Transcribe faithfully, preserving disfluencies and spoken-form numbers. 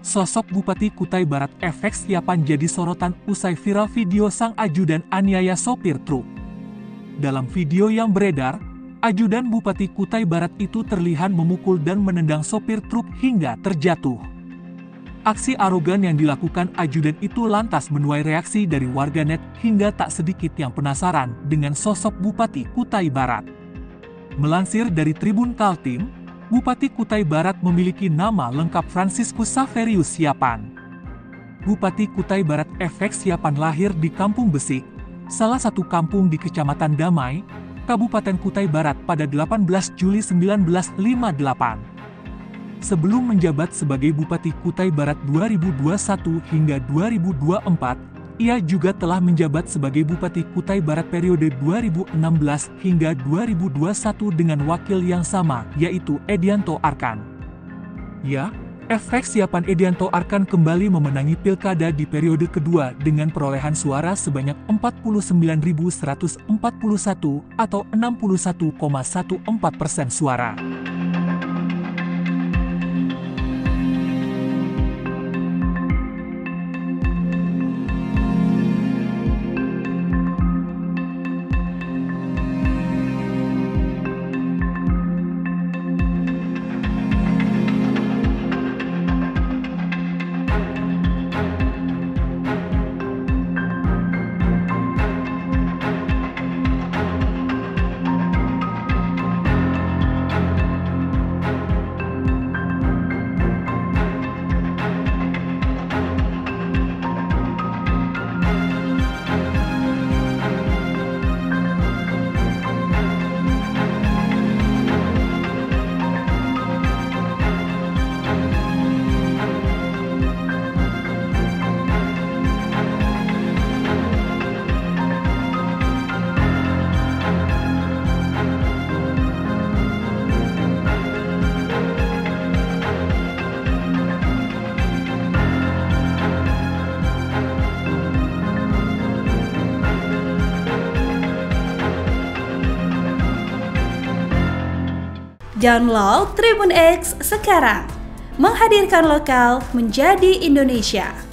Sosok Bupati Kutai Barat F X Siapan jadi sorotan usai viral video sang ajudan aniaya sopir truk. Dalam video yang beredar, ajudan Bupati Kutai Barat itu terlihat memukul dan menendang sopir truk hingga terjatuh. Aksi arogan yang dilakukan ajudan itu lantas menuai reaksi dari warganet hingga tak sedikit yang penasaran dengan sosok Bupati Kutai Barat. Melansir dari Tribun Kaltim, Bupati Kutai Barat memiliki nama lengkap Franciscus Saverius Siapan. Bupati Kutai Barat F X Siapan lahir di Kampung Besik, salah satu kampung di Kecamatan Damai, Kabupaten Kutai Barat pada delapan belas Juli seribu sembilan ratus lima puluh delapan. Sebelum menjabat sebagai Bupati Kutai Barat dua ribu dua puluh satu hingga dua ribu dua puluh empat, ia juga telah menjabat sebagai Bupati Kutai Barat periode dua ribu enam belas hingga dua ribu dua puluh satu dengan wakil yang sama, yaitu Edianto Arkan. Ya, F X Siapan Edianto Arkan kembali memenangi pilkada di periode kedua dengan perolehan suara sebanyak empat puluh sembilan ribu seratus empat puluh satu atau enam puluh satu koma empat belas persen suara. Download Tribun X sekarang, menghadirkan lokal menjadi Indonesia.